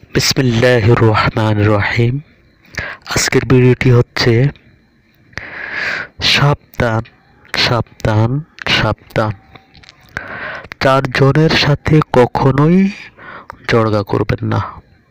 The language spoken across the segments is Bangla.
বিসমিল্লাহির রহমানির রহিম। আজকের ভিডিওটি হচ্ছে সাবধান সাবধান সাবধান। চারজনের সাথে কখনোই জড়গা করবেন না।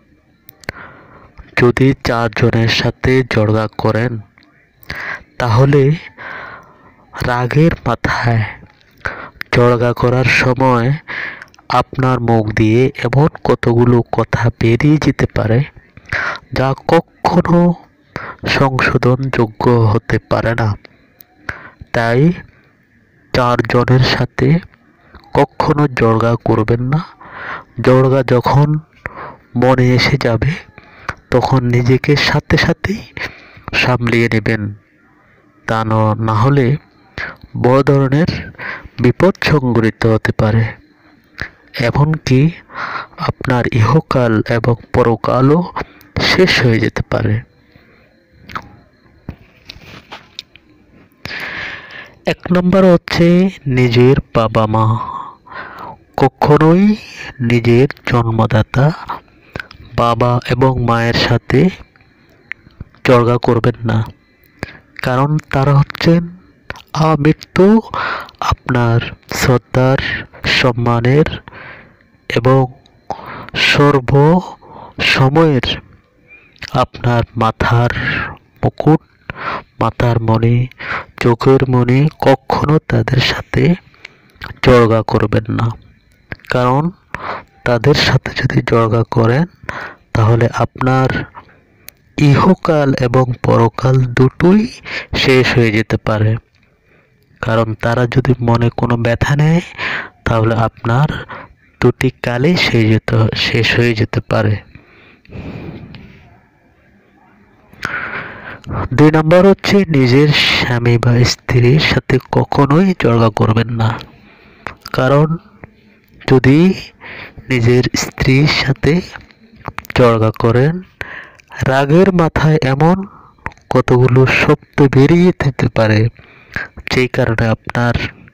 যদি চারজনের সাথে জড়গা করেন তাহলে রাগের মাথায় জড়গা করার সময় আপনার মুখ দিয়ে এমন কতগুলো কথা বেরিয়ে যেতে পারে যা কখনো সংশোধনযোগ্য হতে পারে না। তাই চারজনের সাথে কখনো জড়গা করবেন না। জড়গা যখন মনে এসে যাবে তখন নিজেকে সাথে সাথেই সামলিয়ে নেবেন। তা না হলে বড় ধরনের বিপদ সংঘটিত হতে পারে, এমনকি আপনার ইহকাল এবং পরকালও শেষ হয়ে যেতে পারে। এক নম্বর হচ্ছে নিজের বাবা মা। কখনোই নিজের জন্মদাতা বাবা এবং মায়ের সাথে জড়গা করবেন না, কারণ তারা হচ্ছেন আমৃত্যু আপনার শ্রদ্ধার, সম্মানের এবং সর্ব সময়ের আপনার মাথার মুকুট, মাথার মণি, চোখের মণি। কখনো তাদের সাথে জড়গা করবেন না, কারণ তাদের সাথে যদি জড়গা করেন তাহলে আপনার ইহকাল এবং পরকাল দুটোই শেষ হয়ে যেতে পারে। কারণ তারা যদি মনে কোনো ব্যথা নেয় তাহলে আপনার দুটি কালই শেষ হয়ে যেতে পারে। 2 নম্বর হচ্ছে নিজের স্বামী বা স্ত্রীর সাথে কখনোই জড়গা করবেন না, কারণ যদি নিজের স্ত্রীর সাথে জড়গা করেন রাগের মাথায় এমন কতগুলো শব্দ বেরিয়ে যেতে পারে যেই কারণে আপনার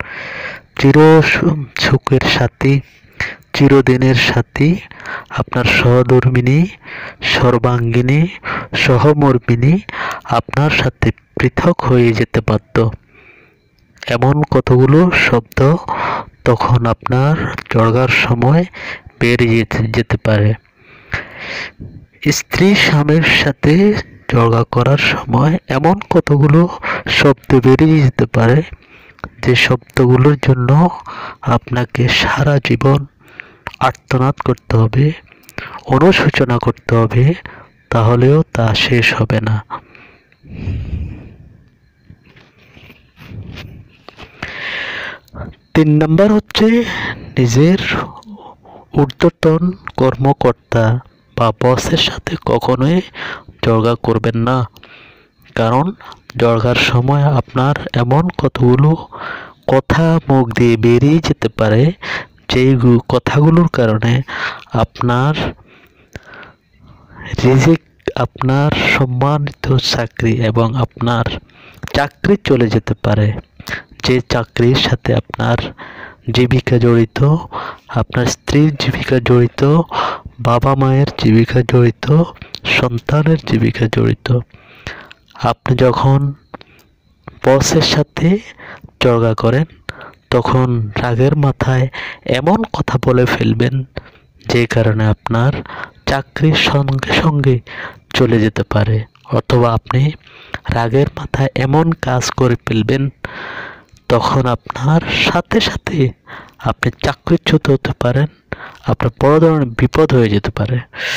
সুখের সাথী, চিরদিনের সাথী, আপনার সহধর্মিণী, সর্বাঙ্গিনী, সহমর্মিণী আপনার সাথে পৃথক হয়ে যেতে পারত। এমন কতগুলো শব্দ তখন আপনার জড়গার সময় বেরিয়ে যেতে পারে। স্ত্রী স্বামীর সাথে জড়গা করার সময় এমন কতগুলো শব্দ বেরিয়ে যেতে পারে যে শব্দগুলোর জন্য আপনাকে সারা জীবন আর্তনাদ করতে হবে, অনুশোচনা করতে হবে, তাহলেও তা শেষ হবে না। 3 নম্বর হচ্ছে নিজের ঊর্ধ্বতন কর্মকর্তা বা বসের সাথে কখনোই জড়গা করবেন না, কারণ জড়গার সময় আপনার এমন কতগুলো কথা মুখ দিয়ে বেরিয়ে যেতে পারে যেই কথাগুলোর কারণে আপনার রিজিক, আপনার সম্মানিত চাকরি এবং আপনার চাকরি চলে যেতে পারে। যে চাকরির সাথে আপনার জীবিকা জড়িত, আপনার স্ত্রীর জীবিকা জড়িত, বাবা মায়ের জীবিকা জড়িত, সন্তানের জীবিকা জড়িত। আপনি যখন বসের সাথে জড়গা করেন তখন রাগের মাথায় এমন কথা বলে ফেলবেন যে কারণে আপনার চাকরির সঙ্গে সঙ্গে চলে যেতে পারে, অথবা আপনি রাগের মাথায় এমন কাজ করে ফেলবেন তখন আপনার সাথে সাথে আপনি চাকরিচ্যুত হতে পারেন, আপনার বড় ধরনের বিপদ হয়ে যেতে পারে।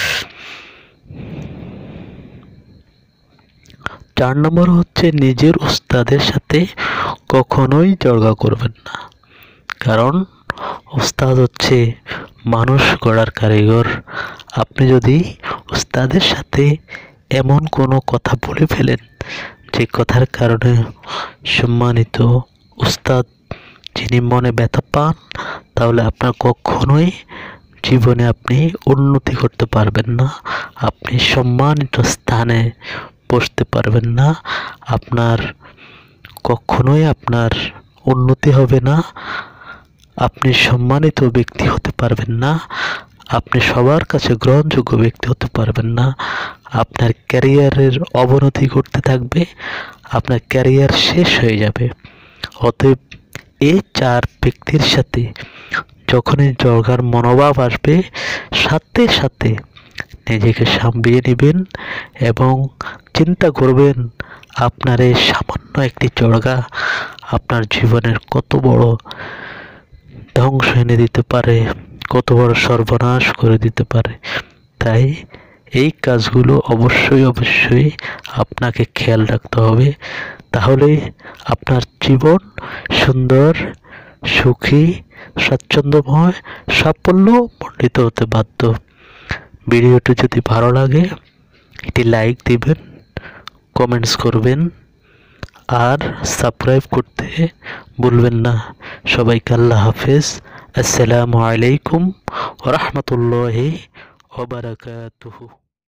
4 নম্বর হচ্ছে নিজের উস্তাদের সাথে কখনোই জড়গা করবেন না, কারণ উস্তাদ হচ্ছে মানুষ গড়ার কারিগর। আপনি যদি উস্তাদের সাথে এমন কোনো কথা বলে ফেলেন যে কথার কারণে সম্মানিত উস্তাদ যিনি মনে ব্যথা পান, তাহলে আপনার কখনোই জীবনে আপনি উন্নতি করতে পারবেন না, আপনি সম্মানিত স্থানে বসতে পারবেন না, আপনার কখনোই আপনার উন্নতি হবে না, আপনি সম্মানিত ব্যক্তি হতে পারবেন না, আপনি সবার কাছে গ্রহণযোগ্য ব্যক্তি হতে পারবেন না। আপনার ক্যারিয়ারের অবনতি ঘটতে থাকবে, আপনার ক্যারিয়ার শেষ হয়ে যাবে। অতএব এই 4 ব্যক্তির সাথে যখনই ঝগড়ার মনোভাব আসবে, সাথে সাথে নিজেকে সামলিয়ে নেবেন এবং চিন্তা করবেন আপনার এই সামান্য একটি ঝগড়া আপনার জীবনের কত বড় ধ্বংস এনে দিতে পারে, কত বড় সর্বনাশ করে দিতে পারে। তাই এই কাজগুলো অবশ্যই আপনাকে খেয়াল রাখতে হবে। তাহলে আপনার জীবন সুন্দর, সুখী, স্বাচ্ছন্দ্যময়, সাফল্যমণ্ডিত হতে বাধ্য। ভিডিওটি যদি ভালো লাগে এটি লাইক দিবেন, কমেন্টস করবেন আর সাবস্ক্রাইব করতে ভুলবেন না। সবাইকে আল্লাহ হাফেজ। আসসালামু আলাইকুম ওয়া রাহমাতুল্লাহি ওয়া বারাকাতুহু।